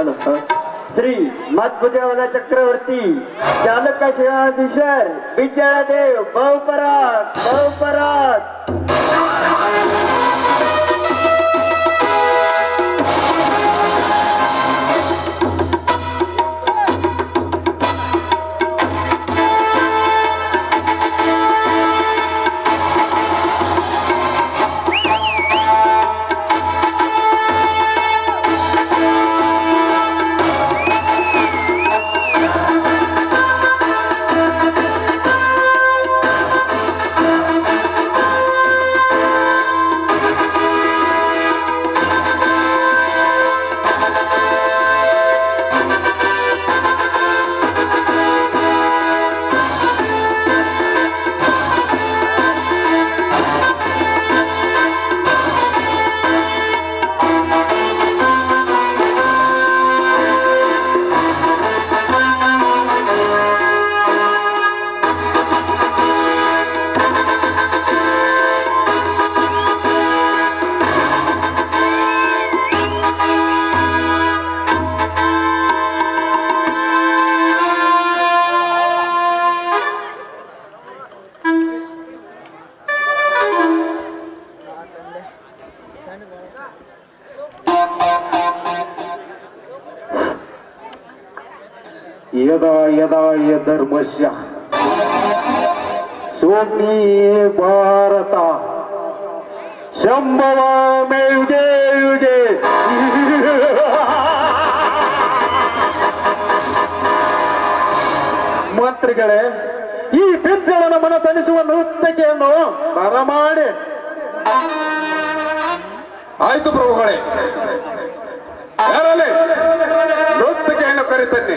श्री मातपुतेवाला चक्रवर्ती चालक सेवाधीशर विजयादेव बहुपराग बहुपराग। यदा यदा यधर्मस्य सोम्ये भारत शंभवामे युगे युगे। ಮಂತ್ರಿಗಳೇ, ಈ ಬಿಜ್ಜಳನ ಮನ ತಣಿಸುವ ನೃತ್ಯಕೆಯನ್ನು ಬರಮಾಡಿ. ಆಯ್ತು ಪ್ರಭುಗಳೇ, ಯಾರಲ್ಲಿ ನೃತ್ಯಕೆಯನ್ನು ಕರೆತನ್ನಿ.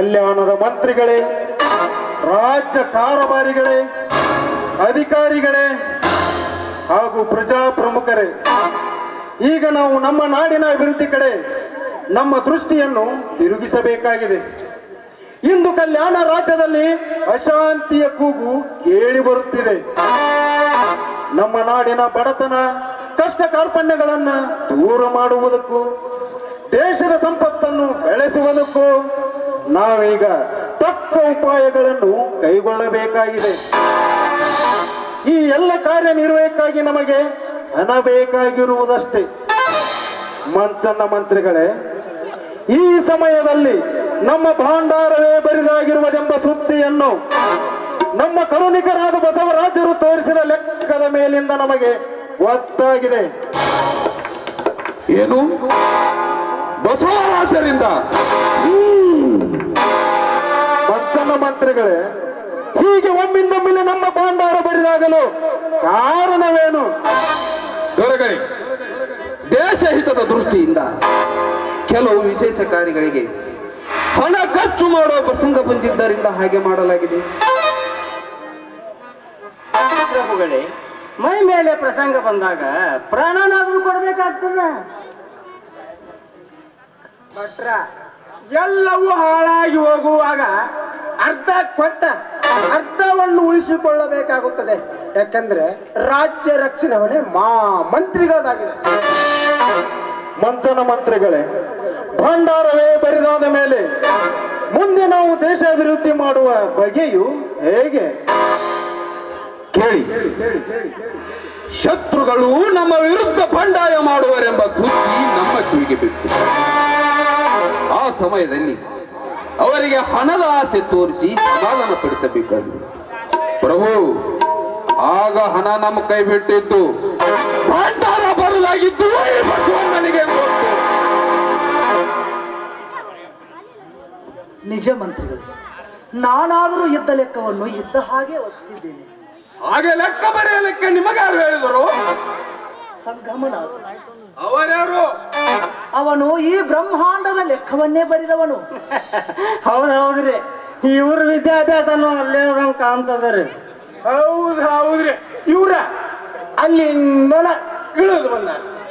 ಕಲ್ಯಾಣದ ಮಂತ್ರಿಗಳೇ, ರಾಜ್ಯ ಕಾರಭಾರಿಗಳೇ, ಅಧಿಕಾರಿಗಳೇ ಹಾಗೂ ಪ್ರಜಾ ಪ್ರಮುಖರೇ, ಈಗ ನಾವು ನಮ್ಮ ನಾಡಿನ ಅಭಿವೃದ್ಧಿ ಕಡೆ ನಮ್ಮ ದೃಷ್ಟಿಯನ್ನು ತಿರುಗಿಸಬೇಕಾಗಿದೆ. ಇಂದು ಕಲ್ಯಾಣ ರಾಜ್ಯದಲ್ಲಿ ಅಶಾಂತಿಯ ಕೂಗು ಕೇಳಿ ಬರುತ್ತಿದೆ. ನಮ್ಮ ನಾಡಿನ ಬಡತನ, ಕಷ್ಟ ಕಾರ್ಪಣ್ಯಗಳನ್ನು ದೂರ ಮಾಡುವುದಕ್ಕೂ ದೇಶದ ಸಂಪತ್ತನ್ನು ಬೆಳೆಸುವುದಕ್ಕೂ ನಾವೀಗ ತಕ್ಕ ಉಪಾಯಗಳನ್ನು ಕೈಗೊಳ್ಳಬೇಕಾಗಿದೆ. ಈ ಎಲ್ಲ ಕಾರ್ಯನಿರ್ವಹಕ್ಕಾಗಿ ನಮಗೆ ಹಣ ಬೇಕಾಗಿರುವುದಷ್ಟೇ. ಮಂಚನ್ನ ಮಂತ್ರಿಗಳೇ, ಈ ಸಮಯದಲ್ಲಿ ನಮ್ಮ ಭಾಂಡಾರವೇ ಬರಿದಾಗಿರುವುದೆಂಬ ಸುದ್ದಿಯನ್ನು ನಮ್ಮ ಕರುಣಿಕರಾದ ಬಸವರಾಜರು ತೋರಿಸಿದ ಲೆಕ್ಕದ ಮೇಲಿಂದ ನಮಗೆ ಗೊತ್ತಾಗಿದೆ. ಏನು? ಬಸವರಾಜರಿಂದ? ಮಂಚನ್ನ ಮಂತ್ರಿಗಳೇ, ಹೀಗೆ ಒಮ್ಮಿಂದೊಮ್ಮೆಲೆ ನಮ್ಮ ಭಾಂಡಾರ ಬರಿದಾಗಲು ಕಾರಣವೇನು? ದೊರೆಗಳೇ, ದೇಶಹಿತದ ದೃಷ್ಟಿಯಿಂದ ಕೆಲವು ವಿಶೇಷ ಕಾರ್ಯಗಳಿಗೆ ಹಣ ಖರ್ಚು ಮಾಡುವ ಪ್ರಸಂಗ ಬಂದಿದ್ದರಿಂದ ಹಾಗೆ ಮಾಡಲಾಗಿದೆ. ಪ್ರಭುಗಳೇ, ಮೈ ಮೇಲೆ ಪ್ರಸಂಗ ಬಂದಾಗ ಪ್ರಾಣನಾದ್ರೂ ಕೊಡಬೇಕಾಗ್ತದ. ಭಟ್ರ, ಎಲ್ಲವೂ ಹಾಳಾಗಿ ಹೋಗುವಾಗ ಅರ್ಧ ಕೊಟ್ಟ ಅರ್ಧವನ್ನು ಉಳಿಸಿಕೊಳ್ಳಬೇಕಾಗುತ್ತದೆ. ಯಾಕಂದ್ರೆ ರಾಜ್ಯ ರಕ್ಷಣೆ ಹೊಣೆ ಮಂತ್ರಿಗಳದಾಗಿದೆ. ಮಂಚನ ಮಂತ್ರಿಗಳೇ, ಭಂಡಾರವೇ ಬರಿದಾದ ಮೇಲೆ ಮುಂದೆ ನಾವು ದೇಶ ಅಭಿವೃದ್ಧಿ ಮಾಡುವ ಬಗೆಯು ಹೇಗೆ? ಕೇಳಿ, ಶತ್ರುಗಳು ನಮ್ಮ ವಿರುದ್ಧ ಬಂಡಾಯ ಮಾಡುವರೆಂಬ ಸುದ್ದಿ ನಮ್ಮ ಕಿವಿಗೆ ಬಿತ್ತು. ಆ ಸಮಯದಲ್ಲಿ ಅವರಿಗೆ ಹಣದ ಆಸೆ ತೋರಿಸಿ ಸಮಾಧಾನ ಪಡಿಸಬೇಕಾಗಿದೆ. ಪ್ರಭು, ಆಗ ಹಣ ನಮ್ಮ ಕೈ ಬಿಟ್ಟಿದ್ದು, ಭಂಡಾರ ಬರಲಾಗಿದ್ದು ನನಗೆ ಗೊತ್ತು. ನಿಜ ಮಂತ್ರಿಗಳು, ನಾನಾದರೂ ಇದ್ದ ಲೆಕ್ಕವನ್ನು ಇದ್ದ ಹಾಗೆ ಒಪ್ಪಿಸಿದ್ದೇನೆ. ಹಾಗೆ ಲೆಕ್ಕ ಬರೆಯಲಿಕ್ಕೆ ನಿಮಗಾರು ಹೇಳಿದರು? ಸಂಗಮನಾಥ. ಅವರ್ಯಾರು? ಅವನು ಈ ಬ್ರಹ್ಮಾಂಡದ ಲೆಕ್ಕವನ್ನೇ ಬರೆದವನು. ಹೌದ್ರಿ, ಇವ್ರ ವಿದ್ಯಾಭ್ಯಾಸನು ಅಲ್ಲೇ ಕಾಣ್ತದ್ರಿ. ಹೌದ್ರಿ, ಇವ್ರ ಅಲ್ಲಿಂದ ಇಳಿದು ಬಂದ.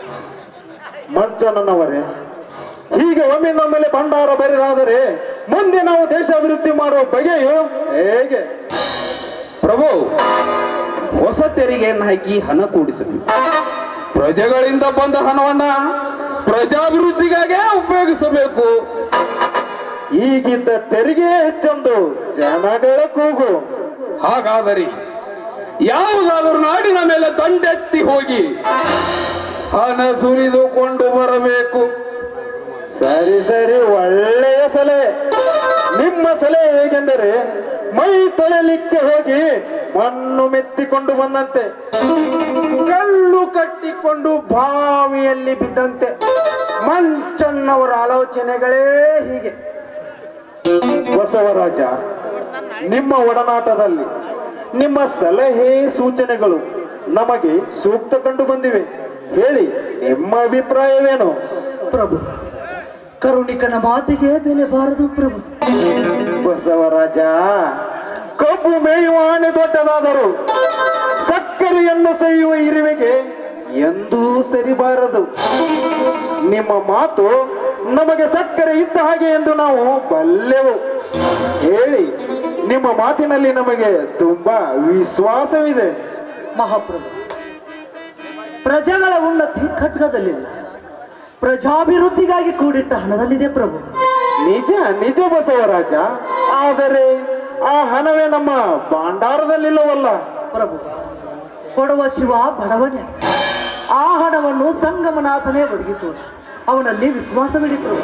ಮಂಚನವರೇ, ಹೀಗೆ ಒಮ್ಮಿಂದೊಮ್ಮೆಲೆ ಭಂಡಾರ ಬರಿದಾದರೆ ಮುಂದೆ ನಾವು ದೇಶ ಅಭಿವೃದ್ಧಿ ಮಾಡುವ ಬಗೆಯು ಹೇಗೆ? ಪ್ರಭು, ಹೊಸ ತೆರಿಗೆಯನ್ನು ಹಾಕಿ ಹಣ ಕೂಡಿಸಬೇಕು. ಪ್ರಜೆಗಳಿಂದ ಬಂದ ಹಣವನ್ನ ಪ್ರಜಾಭಿವೃದ್ಧಿಗಾಗೆ ಉಪಯೋಗಿಸಬೇಕು. ಈಗಿದ್ದ ತೆರಿಗೆ ಹೆಚ್ಚೆಂದು ಜನಗಳ ಕೂಗು. ಹಾಗಾದರೆ ಯಾವುದಾದರೂ ನಾಡಿನ ಮೇಲೆ ದಂಡೆತ್ತಿ ಹೋಗಿ ಹಣ ಸುರಿದುಕೊಂಡು ಬರಬೇಕು. ಸರಿ ಸರಿ, ಒಳ್ಳೆಯ ಸಲಹೆ. ನಿಮ್ಮ ಸಲಹೆ ಹೇಗೆಂದರೆ ಮೈ ತೊಳೆಯಲಿಕ್ಕೆ ಹೋಗಿ ಮಣ್ಣು ಮೆತ್ತಿಕೊಂಡು ಬಂದಂತೆ, ಕಲ್ಲು ಕಟ್ಟಿಕೊಂಡು ಬಾವಿಯಲ್ಲಿ ಬಿದ್ದಂತೆ. ಮಂಚನ್ನವರ ಆಲೋಚನೆಗಳೇ ಹೀಗೆ. ಬಸವರಾಜ, ನಿಮ್ಮ ಒಡನಾಟದಲ್ಲಿ ನಿಮ್ಮ ಸಲಹೆ ಸೂಚನೆಗಳು ನಮಗೆ ಸೂಕ್ತ ಕಂಡು ಬಂದಿವೆ. ಹೇಳಿ, ನಿಮ್ಮ ಅಭಿಪ್ರಾಯವೇನು? ಪ್ರಭು, ಕರುಣಿಕನ ಮಾತಿಗೆ ಬೆಲೆ ಬಾರದು ಪ್ರಭು. ಬಸವರಾಜ, ಕಬ್ಬು ಮೇಯುವ ಆನೆ ದೊಡ್ಡದಾದರು ಸಕ್ಕರೆಯನ್ನು ಸವಿಯುವ ಇರುವೆಗೆ ಎಂದೂ ಸರಿಬಾರದು. ನಿಮ್ಮ ಮಾತು ನಮಗೆ ಸಕ್ಕರೆ ಇದ್ದ ಹಾಗೆ ಎಂದು ನಾವು ಬಲ್ಲೆವು. ಹೇಳಿ, ನಿಮ್ಮ ಮಾತಿನಲ್ಲಿ ನಮಗೆ ತುಂಬಾ ವಿಶ್ವಾಸವಿದೆ. ಮಹಾಪ್ರಭು, ಪ್ರಜೆಗಳ ಉನ್ನತಿ ಖಡ್ಗದಲ್ಲಿಲ್ಲ, ಪ್ರಜಾಭಿವೃದ್ಧಿಗಾಗಿ ಕೂಡಿಟ್ಟ ಹಣದಲ್ಲಿದೆ ಪ್ರಭು. ನಿಜ ನಿಜ ಬಸವರಾಜ, ಆದರೆ ಆ ಹಣವೇ ನಮ್ಮ ಭಂಡಾರದಲ್ಲಿಲ್ಲವಲ್ಲ ಪ್ರಭು. ಕೊಡುವ ಶಿವ ಬಡವನೇ. ಆ ಹಣವನ್ನು ಸಂಗಮನಾಥನೇ ಒದಗಿಸುವುದು. ಅವನಲ್ಲಿ ವಿಶ್ವಾಸವಿಡಿ ಪ್ರಭು.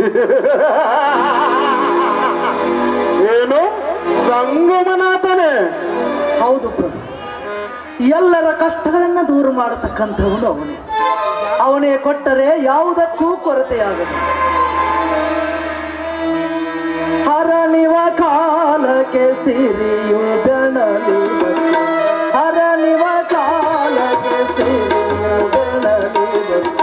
ಏನು? ಸಂಗಮನಾಥನೇ? ಹೌದು ಪ್ರಭು. ಎಲ್ಲರ ಕಷ್ಟಗಳನ್ನ ದೂರ ಮಾಡತಕ್ಕಂಥವನು ಅವನೇ. ಅವನೇ ಕೊಟ್ಟರೆ ಯಾವುದಕ್ಕೂ ಕೊರತೆಯಾಗದು. ಹರಣಿವ ಕಾಲಕ್ಕೆ ಸಿರಿಯು ಬೆಣಲಿ, ಹರಣಿವ ಕಾಲಕ್ಕೆ ಸಿರಿಯು ಬೆಣಲಿ,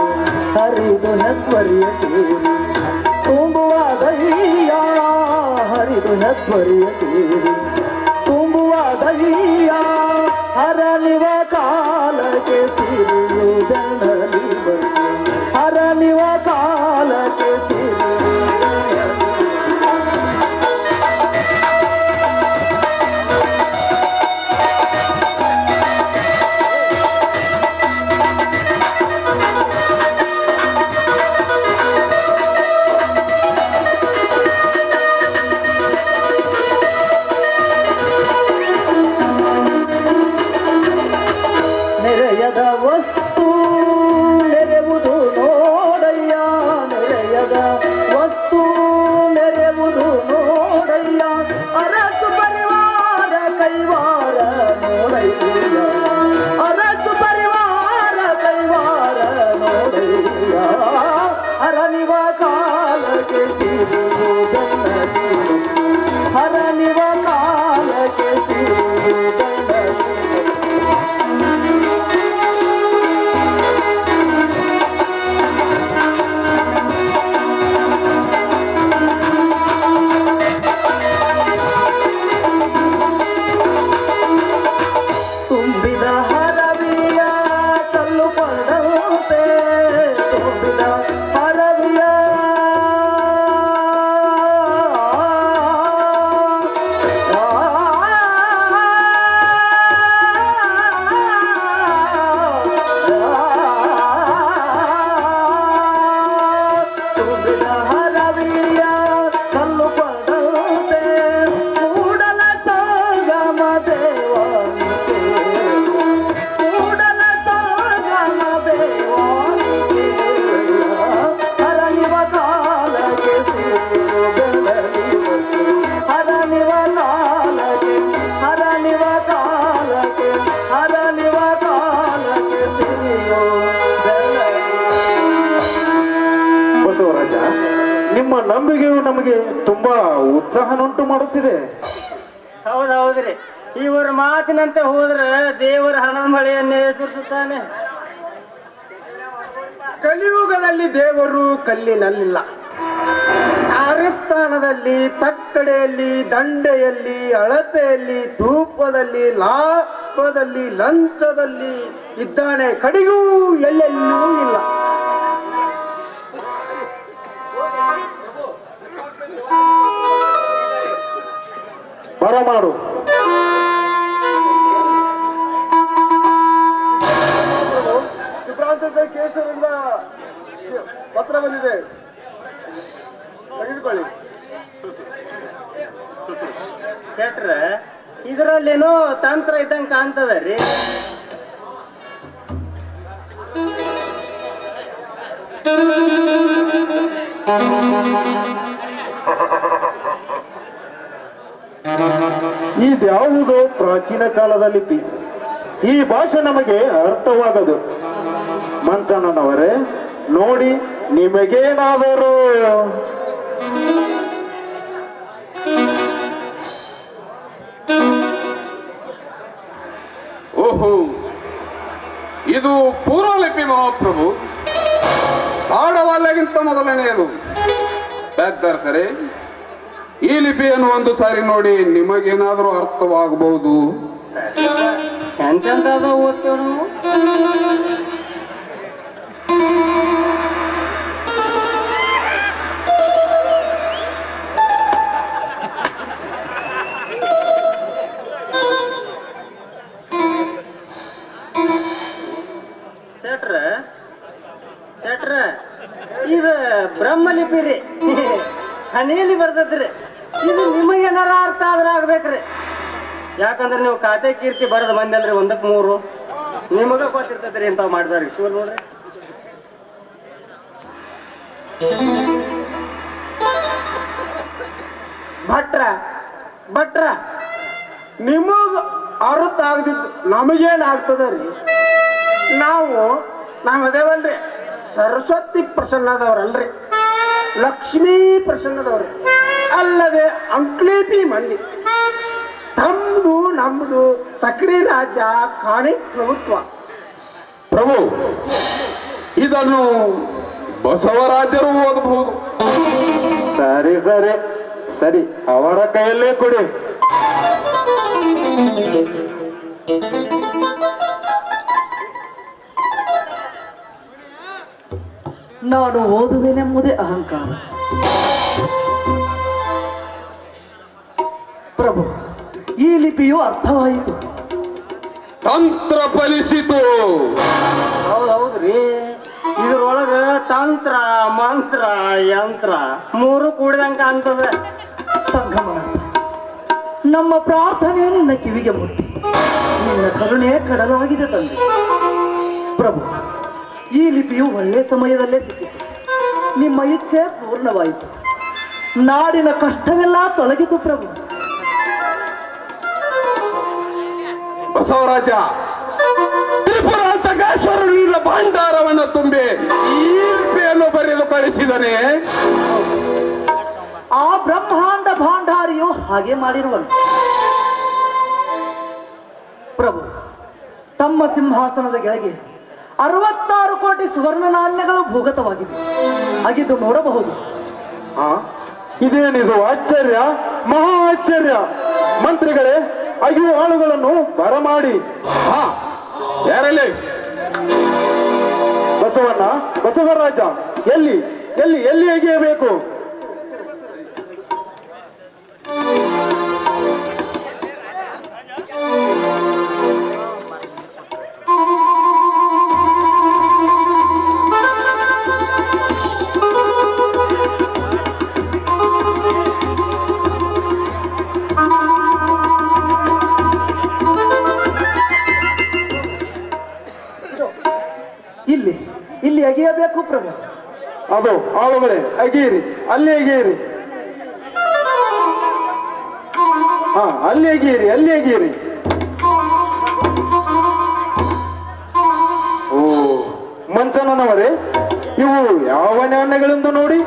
ಹರಿದು ಹೆತ್ತರಿಯ ತುಂಬುವ ದಯ್ಯ ಹೆಬ್ಬರಿಯದೆ ತುಂಬುವ ದಯ್ಯ ಹರನಿವ ಕಾಲಕ್ಕೆ ಸಿರಿಯು ಬೆನ್ನಲಿ ಬಂದು ಹರನಿವ ಕಾಲಕ್ಕೆ ಸಿರಿಯು ನೆರೆಯದ ವಸ್ತು ನೆರೆಯುವುದು ನೋಡಯ್ಯ ನೆರೆಯದ ವಸ್ತು ನೆರೆಯುವುದು ನೋಡಯ್ಯ ಅರಸು ಪರಿವಾರ ಕೈವಾರ ನೋಡಯ್ಯ ಅರಸು ಪರಿವಾರ ಕೈವಾರ ನೋಡಯ್ಯ ಹರನಿವ ಕಾಲಕ್ಕೆ ಸಿರಿಯು ಬೆನ್ನಲಿ ಹರನಿವ ಕಾಲಕ್ಕೆ ಸಿರಿಯು ಬೆನ್ನಲಿ ತುಂಬಿದ ಹರವಿಯ ಕಲ್ಲು ಕೊಂಡಂತೆ ತುಂಬಿದ ಹರವಿಯ ತುಂಬಿದ ಹರವಿಯ ಕಲ್ಲು ಕೊಂಡಂತೆ ಕೂಡಲ ಸಂಗಮ ದೇವನಿಗೆ ಕೂಡಲ ಸಂಗಮ ದೇವನಿಗೆ ಹರನಿವ ಕಾಲಕ್ಕೆ ಸಿರಿಯು ಬೆನ್ನಲಿ ಬಂದು ಹರನಿವ ಕಾಲಕ್ಕೆ ಹರನಿವ ಕಾಲಕ್ಕೆ ಹರನಿವ ಕಾಲಕ್ಕೆ ಸಿರಿಯು ಬೆನ್ನಲಿ ಬಸವರಾಜ, ನಿಮ್ಮ ನಂಬಿಕೆಯು ನಮಗೆ ತುಂಬಾ ಉತ್ಸಾಹನುಂಟು ಮಾಡುತ್ತಿದೆ. ಹೌದೌದ್ರಿ, ಇವ್ರ ಮಾತಿನಂತೆ ಹೋದ್ರೆ ದೇವರ ಹಣದ ಮಳೆಯನ್ನೇ ಸುರಿಸುತ್ತಾನೆ. ಕಲಿಯುಗದಲ್ಲಿ ದೇವರು ಕಲ್ಲಿನಲ್ಲಿಲ್ಲ. ಕಾರ್ಯಸ್ಥಾನದಲ್ಲಿ, ತಕ್ಕಡೆಯಲ್ಲಿ, ದಂಡೆಯಲ್ಲಿ, ಅಳತೆಯಲ್ಲಿ, ಧೂಪದಲ್ಲಿ, ಲಾಭದಲ್ಲಿ, ಲಂಚದಲ್ಲಿ ಇದ್ದಾನೆ. ಕಡೆಗೂ ಎಲ್ಲೆಲ್ಲೂ ಇಲ್ಲ. ಬರಮಾಡು. ಸುಪ್ರಾಂತದ ಕೇಸರಿಂದ ಪತ್ರ ಬಂದಿದೆ, ತೆಗೆದುಕೊಳ್ಳಿ. ಶೆಟ್ರ, ಇದರಲ್ಲೇನೋ ತಂತ್ರ ಇದ್ದಂಗೆ ಕಾಣ್ತದ ರೀ. ಇದ್ಯಾವುದೋ ಪ್ರಾಚೀನ ಕಾಲದ ಲಿಪಿ. ಈ ಭಾಷೆ ನಮಗೆ ಅರ್ಥವಾಗದು. ಮಂಚಣ್ಣನವರೇ, ನೋಡಿ, ನಿಮಗೇನಾದರೂ ಓಹೋ, ಇದು ಪೂರ್ವಲಿಪಿ ಮಹಾಪ್ರಭು. ಆಡವಾಲೆಗಿಂತ ಮೊದಲನೆಯದು. ಸರಿ, ಈ ಲಿಪಿಯನ್ನು ಒಂದು ಸಾರಿ ನೋಡಿ, ನಿಮಗೇನಾದರೂ ಅರ್ಥವಾಗಬಹುದು. ಎಂತೆಂತದ ಓದ್ತೇವೆ ನಾವು. ಶೆಟ್ರ ಶೆಟ್ರ, ಇದು ಬ್ರಹ್ಮಲಿಪಿ ರೀ, ಹನಿಯಲ್ಲಿ ಬರ್ತದ್ರಿ. ಇದು ನಿಮಗೇನಾರ ಅರ್ಥ ಆದ್ರೆ ಆಗ್ಬೇಕ್ರಿ. ಯಾಕಂದ್ರೆ ನೀವು ಖಾತೆ ಕೀರ್ತಿ ಬರದ ಮಂದಿ ಅಲ್ರಿ, 1ಕ್ಕೆ 3 ನಿಮಗ ಗೊತ್ತಿರ್ತದ್ರಿ ಇಂಥವ್ ಮಾಡಿದಾರಿ. ಚೂರ್ ನೋಡ್ರಿ. ಭಟ್ರ ಭಟ್ರ, ನಿಮಗ ಅರ್ಥ ಆಗದಿದ್ದು ನಮಗೇನಾಗ್ತದ ರೀ? ನಾವು ಅದೇವಲ್ರಿ, ಸರಸ್ವತಿ ಪ್ರಸನ್ನದವ್ರಲ್ರಿ, ಲಕ್ಷ್ಮೀ ಪ್ರಸನ್ನದವ್ರಿ, ಅಲ್ಲದೆ ಅಂಕ್ಲೇಪಿ ಮಂದಿ. ತಮ್ಮದು ನಮ್ಮದು ತಕಡಿ ರಾಜ್ಯ, ಕಾಣಿ ಪ್ರಭುತ್ವ. ಪ್ರಭು, ಇದನ್ನು ಬಸವರಾಜರು ಓದಬಹುದು. ಸರಿ ಸರಿ, ಸರಿ, ಅವರ ಕೈಯಲ್ಲೇ ಕೊಡಿ. ನಾನು ಓದುವೆನೆಂಬುದೇ ಅಹಂಕಾರ. ಪ್ರಭು, ಈ ಲಿಪಿಯು ಅರ್ಥವಾಯಿತು. ತಂತ್ರ ಫಲಿಸಿತು. ಹೌದ್ರಿ, ಇದ್ರೊಳಗ ತಂತ್ರ ಮಂತ್ರ ಯಂತ್ರ ಮೂರು ಕೂಡಿದಂಗ ಅಂತದ. ಸಂಗಮನ, ನಮ್ಮ ಪ್ರಾರ್ಥನೆ ನಿನ್ನ ಕಿವಿಗೆ ಮುಟ್ಟಿ ನಿನ್ನ ಕರುಣೆ ಕಡಲಾಗಿದೆ ತಂದೆ. ಪ್ರಭು, ಈ ಲಿಪಿಯು ಒಳ್ಳೆ ಸಮಯದಲ್ಲೇ ಸಿಕ್ಕಿತು. ನಿಮ್ಮ ಇಚ್ಛೆ ಪೂರ್ಣವಾಯಿತು. ನಾಡಿನ ಕಷ್ಟವೆಲ್ಲ ತೊಲಗಿತು ಪ್ರಭು. ಬಸವರಾಜ, ತ್ರಿಪುರಾಂತಕೇಶ್ವರನಿಂದ ಭಂಡಾರವನ್ನು ತುಂಬಿ ಈ ಲಿಪಿಯನ್ನು ಬರೆದು ಕಳಿಸಿದನೆ. ಆ ಬ್ರಹ್ಮಾಂಡ ಭಾಂಡಾರಿಯು ಹಾಗೆ ಮಾಡಿರುವನು. ಪ್ರಭು, ತಮ್ಮ ಸಿಂಹಾಸನದ ಕೆಳಗೆ 66 ಕೋಟಿ ಸುವರ್ಣ ನಾಣ್ಯಗಳು ಭೂಗತವಾಗಿವೆ. ಅಗಿದು ನೋಡಬಹುದು. ಇದೇನಿದು ಆಶ್ಚರ್ಯ, ಮಹಾ ಆಶ್ಚರ್ಯ. ಮಂತ್ರಿಗಳೇ, ಅಗಿಯು ಆಳುಗಳನ್ನು ಬರಮಾಡಿ. ಯಾರಲ್ಲಿ? ಬಸವಣ್ಣ, ಬಸವರಾಜ, ಎಲ್ಲಿ ಎಲ್ಲಿ ಎಲ್ಲಿ ಅಗಿಯಬೇಕು? ಇಲ್ಲಿ ಇಲ್ಲಿ ಅಗಿಯಬೇಕು ಪ್ರಭು. ಅದು ಆಳುಗಳೇ, ಅಗಿಯಿರಿ, ಅಲ್ಲಿ ಅಗಿಯಿರಿ. ಅಲ್ಲಿ ಅಗಿಯಿರಿ, ಅಲ್ಲಿ ಅಗಿಯಿರಿ. ಓ ಮಂಚನನವರೇ, ಇವು ಯಾವ ನಾಣ್ಯಗಳೆಂದು ನೋಡಿ.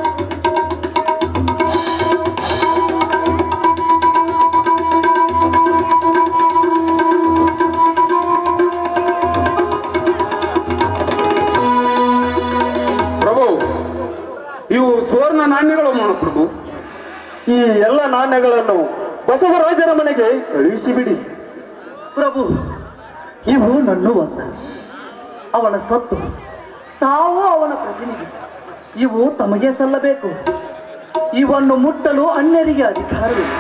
ಇವು ಸುವರ್ಣ ನಾಣ್ಯಗಳು ಪ್ರಭು. ಈ ಎಲ್ಲ ನಾಣ್ಯಗಳನ್ನು ಬಸವರಾಜರ ಮನೆಗೆ ಕಳುಹಿಸಿಬಿಡಿ. ಪ್ರಭು, ಇವು ನನ್ನುವಂತ ಅವನ ಸತ್ತು, ತಾವು ಅವನ ಪ್ರತಿನಿಧಿ. ಇವು ತಮಗೆ ಸಲ್ಲಬೇಕು. ಇವನ್ನು ಮುಟ್ಟಲು ಅನ್ಯರಿಗೆ ಅಧಿಕಾರವಿಲ್ಲ.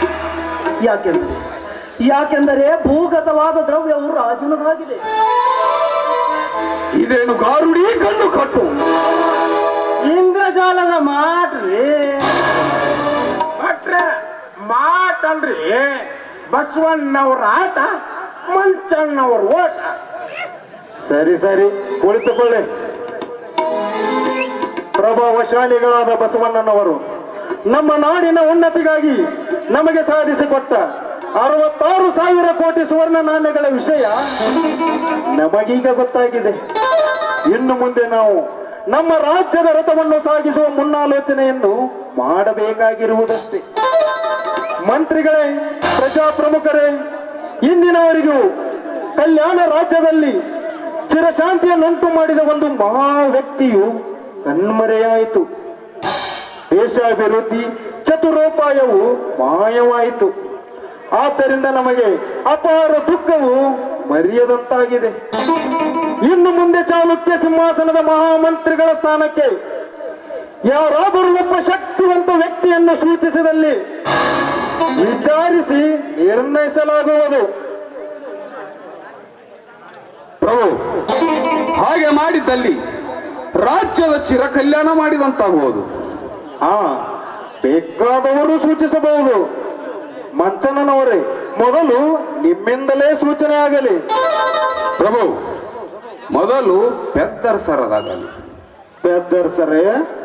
ಯಾಕೆಂದರೆ ಭೂಗತವಾದ ದ್ರವ್ಯವು ರಾಜನದಾಗಿದೆ. ಇದೇನು ಗಾರುಡಿ ಕಣ್ಣು ಕಟ್ಟು ಇಂದ್ರಜಾಲದ ಮಾಟ್ರಿ. ಭಟ್ರೆ, ಮಾತಲ್ರಿ. ಬಸವಣ್ಣವ್ರ ಆಟ, ಮಂಚಣ್ಣವ್ರ ಓಟ. ಸರಿ ಸರಿ, ಕುಳಿತುಕೊಳ್ಳಿ. ಪ್ರಭಾವಶಾಲಿಗಳಾದ ಬಸವಣ್ಣನವರು ನಮ್ಮ ನಾಡಿನ ಉನ್ನತಿಗಾಗಿ ನಮಗೆ ಸಾಧಿಸಿಕೊಟ್ಟ 66,000 ಕೋಟಿ ಸುವರ್ಣ ನಾಣ್ಯಗಳ ವಿಷಯ ನಮಗೀಗ ಗೊತ್ತಾಗಿದೆ. ಇನ್ನು ಮುಂದೆ ನಾವು ನಮ್ಮ ರಾಜ್ಯದ ರಥವನ್ನು ಸಾಗಿಸುವ ಮುನ್ನಾಲೋಚನೆಯನ್ನು ಮಾಡಬೇಕಾಗಿರುವುದಷ್ಟೇ. ಮಂತ್ರಿಗಳೇ, ಪ್ರಜಾಪ್ರಮುಖರೇ, ಇಂದಿನವರೆಗೂ ಕಲ್ಯಾಣ ರಾಜ್ಯದಲ್ಲಿ ಚಿರಶಾಂತಿಯನ್ನುಂಟು ಮಾಡಿದ ಒಂದು ಮಹಾ ವ್ಯಕ್ತಿಯು ಕಣ್ಮರೆಯಾಯಿತು. ದೇಶಾಭಿವೃದ್ಧಿ ಚತುರೋಪಾಯವು ಮಾಯವಾಯಿತು. ಆದ್ದರಿಂದ ನಮಗೆ ಅಪಾರ ದುಃಖವು ಮರೆಯದಂತಾಗಿದೆ. ಇನ್ನು ಮುಂದೆ ಚಾಲುಕ್ಯ ಸಿಂಹಾಸನದ ಮಹಾಮಂತ್ರಿಗಳ ಸ್ಥಾನಕ್ಕೆ ಯಾರಾದರೂ ಒಬ್ಬ ಶಕ್ತಿವಂತ ವ್ಯಕ್ತಿಯನ್ನು ಸೂಚಿಸಿದಲ್ಲಿ ವಿಚಾರಿಸಿ ನಿರ್ಣಯಿಸಲಾಗುವುದು. ಪ್ರಭು, ಹಾಗೆ ಮಾಡಿದ್ದಲ್ಲಿ ರಾಜ್ಯದ ಚಿರ ಕಲ್ಯಾಣ ಮಾಡಿದಂತಾಗುವುದು. ಬೇಕಾದವರು ಸೂಚಿಸಬಹುದು. ಮಂಚನನವರೇ, ಮೊದಲು ನಿಮ್ಮಿಂದಲೇ ಸೂಚನೆ ಆಗಲಿ. ಪ್ರಭು, ಮೊದಲು ಪೆದ್ದರ್ಸರದಾಗಲಿ. ಪೆದ್ದರ್ಸರೇ?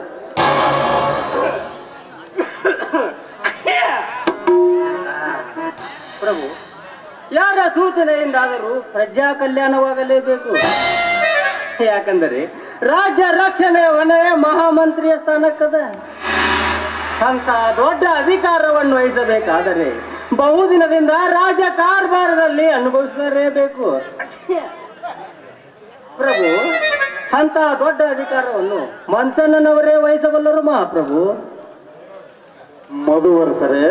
ಪ್ರಭು, ಯಾರ ಸೂಚನೆಯಿಂದಾದರೂ ಪ್ರಜಾ ಕಲ್ಯಾಣವಾಗಲೇಬೇಕು. ಯಾಕಂದರೆ ರಾಜ್ಯ ರಕ್ಷಣೆ ಹೊಣೆಯ ಮಹಾಮಂತ್ರಿಯ ಸ್ಥಾನಕ್ಕದ. ಅಂತ ದೊಡ್ಡ ಅಧಿಕಾರವನ್ನು ವಹಿಸಬೇಕಾದರೆ ಬಹುದಿನದಿಂದ ರಾಜ ಕಾರ್ಬಾರದಲ್ಲಿ ಅನುಭವಿಸಲೇಬೇಕು. ಪ್ರಭು, ಅಂತ ದೊಡ್ಡ ಅಧಿಕಾರವನ್ನು ಮಂಚಣ್ಣನವರೇ ವಹಿಸಬಲ್ಲರು ಮಹಾಪ್ರಭು. ಮಧುವರ್ಸರೇ.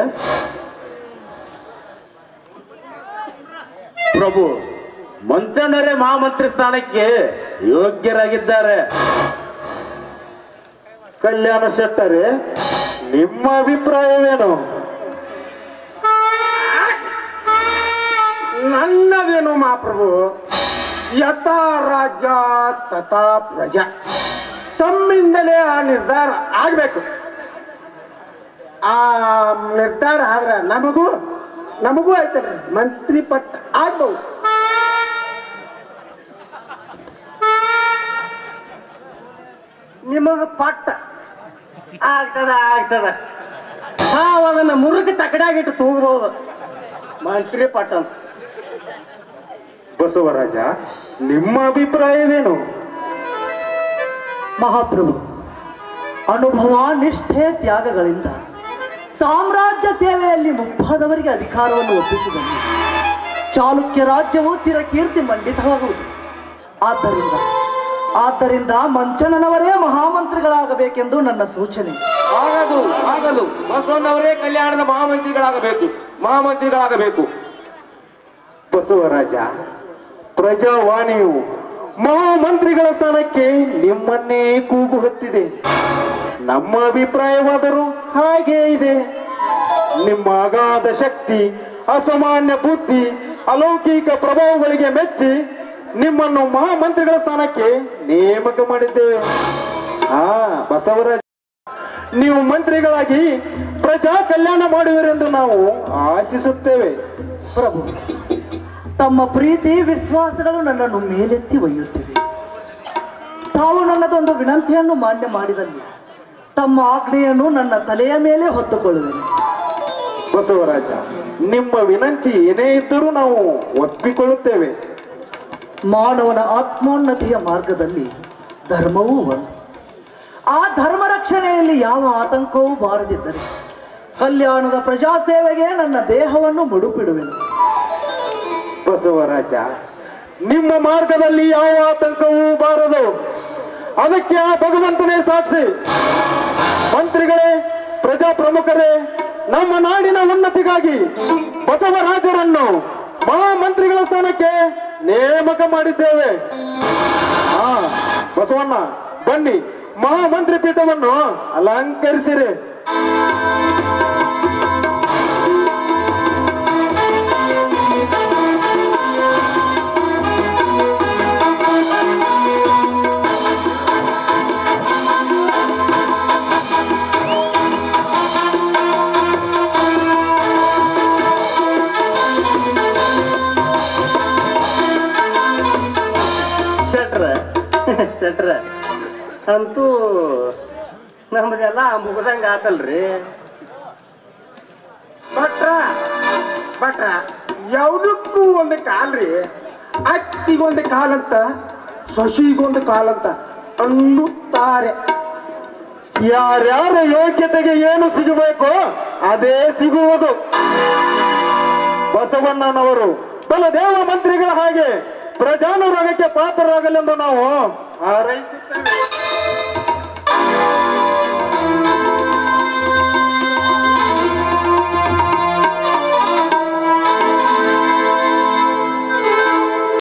ಪ್ರಭು, ಮಂಚಣ್ಣರೇ ಮಹಾಮಂತ್ರಿ ಸ್ಥಾನಕ್ಕೆ ಯೋಗ್ಯರಾಗಿದ್ದಾರೆ. ಕಲ್ಯಾಣ ಶೆಟ್ಟರೇ, ನಿಮ್ಮ ಅಭಿಪ್ರಾಯವೇನು? ನನ್ನದೇನು ಮಹಾಪ್ರಭು, ಯಥಾ ರಾಜ ತಥಾ ಪ್ರಜಾ, ತಮ್ಮಿಂದಲೇ ಆ ನಿರ್ಧಾರ ಆಗ್ಬೇಕು. ಆ ನಿರ್ಧಾರ ಆದ್ರೆ ನಮಗೂ ಆಯ್ತಲ್ಲ, ಮಂತ್ರಿ ಪಟ್ಟ ಆಗ್ಬಹುದು. ನಿಮಗ ಪಟ್ಟ ಆಗ್ತದ ನಾವು ಅದನ್ನ ಮುರುಗಿ ತಕಡಾಗಿಟ್ಟು ತೂಗಬಹುದು. ಮಂತ್ರಿ ಪಟ್ಟ ಅಂತ. ಬಸವರಾಜ, ನಿಮ್ಮ ಅಭಿಪ್ರಾಯವೇನು? ಮಹಾಪ್ರಭು, ಅನುಭವ, ನಿಷ್ಠೆ, ತ್ಯಾಗಗಳಿಂದ ಸಾಮ್ರಾಜ್ಯ ಸೇವೆಯಲ್ಲಿ ಮುಪ್ಪಾದವರಿಗೆ ಅಧಿಕಾರವನ್ನು ಒಪ್ಪಿಸಿದನು. ಚಾಲುಕ್ಯ ರಾಜ್ಯವು ಚಿರಕೀರ್ತಿ ಮಂಡಿತವಾಗುವುದು. ಆದ್ದರಿಂದ ಮಂಚಣ್ಣನವರೇ ಮಹಾಮಂತ್ರಿಗಳಾಗಬೇಕೆಂದು ನನ್ನ ಸೂಚನೆ. ಆಗದು ಬಸವಣ್ಣವರೇ ಕಲ್ಯಾಣದ ಮಹಾಮಂತ್ರಿಗಳಾಗಬೇಕು. ಬಸವರಾಜ, ಪ್ರಜಾವಾಣಿಯು ಮಹಾಮಂತ್ರಿಗಳ ಸ್ಥಾನಕ್ಕೆ ನಿಮ್ಮನ್ನೇ ಕೂಗು ಹೊತ್ತಿದೆ. ನಮ್ಮ ಅಭಿಪ್ರಾಯವಾದರೂ ಹಾಗೇ ಇದೆ. ನಿಮ್ಮ ಅಗಾಧ ಶಕ್ತಿ, ಅಸಾಮಾನ್ಯ ಬುದ್ಧಿ, ಅಲೌಕಿಕ ಪ್ರಭಾವಗಳಿಗೆ ಮೆಚ್ಚಿ ನಿಮ್ಮನ್ನು ಮಹಾಮಂತ್ರಿಗಳ ಸ್ಥಾನಕ್ಕೆ ನೇಮಕ ಮಾಡಿದ್ದೇವೆ. ಬಸವರಾಜ, ನೀವು ಮಂತ್ರಿಗಳಾಗಿ ಪ್ರಜಾ ಕಲ್ಯಾಣ ಮಾಡುವಿರೆಂದು ನಾವು ಆಶಿಸುತ್ತೇವೆ. ಪ್ರಭು, ತಮ್ಮ ಪ್ರೀತಿ ವಿಶ್ವಾಸಗಳು ನನ್ನನ್ನು ಮೇಲೆತ್ತಿ ಒಯ್ಯುತ್ತಿವೆ. ತಾವು ನನ್ನದೊಂದು ವಿನಂತಿಯನ್ನು ಮಾನ್ಯ ಮಾಡಿದಲ್ಲಿ ತಮ್ಮ ಆಜ್ಞೆಯನ್ನು ನನ್ನ ತಲೆಯ ಮೇಲೆ ಹೊತ್ತುಕೊಳ್ಳುವೆನು. ಬಸವರಾಜ, ನಿಮ್ಮ ವಿನಂತಿ ಏನೇ ಇದ್ದರೂ ನಾವು ಒಪ್ಪಿಕೊಳ್ಳುತ್ತೇವೆ. ಮಾನವನ ಆತ್ಮೋನ್ನತಿಯ ಮಾರ್ಗದಲ್ಲಿ ಧರ್ಮವೂ ಒಂದು. ಆ ಧರ್ಮ ರಕ್ಷಣೆಯಲ್ಲಿ ಯಾವ ಆತಂಕವೂ ಬಾರದಿದ್ದರೆ ಕಲ್ಯಾಣದ ಪ್ರಜಾಸೇವೆಗೆ ನನ್ನ ದೇಹವನ್ನು ಮುಡುಪಿಡುವೆನು. ಬಸವರಾಜ, ನಿಮ್ಮ ಮಾರ್ಗದಲ್ಲಿ ಯಾವ ಆತಂಕವೂ ಬಾರದು. ಅದಕ್ಕೆ ಆ ಭಗವಂತನೇ ಸಾಕ್ಷಿ. ಮಂತ್ರಿಗಳೇ, ಪ್ರಜಾ ಪ್ರಮುಖರೇ, ನಮ್ಮ ನಾಡಿನ ಉನ್ನತಿಗಾಗಿ ಬಸವರಾಜರನ್ನು ಮಹಾಮಂತ್ರಿಗಳ ಸ್ಥಾನಕ್ಕೆ ನೇಮಕ ಮಾಡಿದ್ದೇವೆ. ಬಸವಣ್ಣ, ಬನ್ನಿ, ಮಹಾಮಂತ್ರಿ ಪೀಠವನ್ನು ಅಲಂಕರಿಸಿರಿ. ಶೆಟ್ರ ಅಂತೂ ನಮ್ದೆಲ್ಲ ಮುಗ್ದಂಗ ಆತಲ್ರಿ. ಭಟ್ರ ಯಾವುದಕ್ಕೂ ಒಂದು ಕಾಲ್ರಿ. ಅಕ್ಕಿಗೊಂದು ಕಾಲಂತ, ಸೊಸಿಗೊಂದು ಕಾಲಂತ ಅನ್ನುತ್ತಾರೆ. ಯಾರ್ಯಾರ ಯೋಗ್ಯತೆಗೆ ಏನು ಸಿಗಬೇಕು ಅದೇ ಸಿಗುವುದು. ಬಸವಣ್ಣನವರು ಬಲದೇವ ಮಂತ್ರಿಗಳ ಹಾಗೆ ಪ್ರಜಾನುರಾಗಕ್ಕೆ ಪಾತ್ರರಾಗಲೆಂದು ನಾವು ಹಾರೈಸುತ್ತೇವೆ.